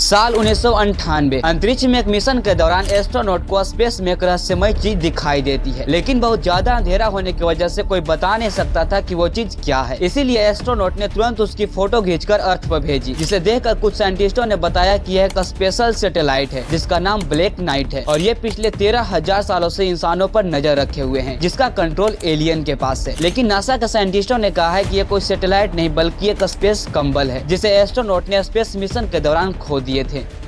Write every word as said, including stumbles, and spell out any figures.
साल उन्नीस सौ अंठानवे अंतरिक्ष में एक मिशन के दौरान एस्ट्रोनॉट को स्पेस में एक रहस्यमय चीज दिखाई देती है, लेकिन बहुत ज्यादा अंधेरा होने की वजह से कोई बता नहीं सकता था कि वो चीज क्या है। इसीलिए एस्ट्रोनॉट ने तुरंत उसकी फोटो खींचकर अर्थ पर भेजी, जिसे देखकर कुछ साइंटिस्टों ने बताया कि यह एक स्पेशल सैटेलाइट है जिसका नाम ब्लैक नाइट है और ये पिछले तेरह हजार सालों से इंसानों पर नजर रखे हुए हैं, जिसका कंट्रोल एलियन के पास है। लेकिन नासा के साइंटिस्टों ने कहा है कि यह कोई सैटेलाइट नहीं बल्कि एक स्पेस कंबल है, जिसे एस्ट्रोनॉट ने स्पेस मिशन के दौरान खो दिए थे।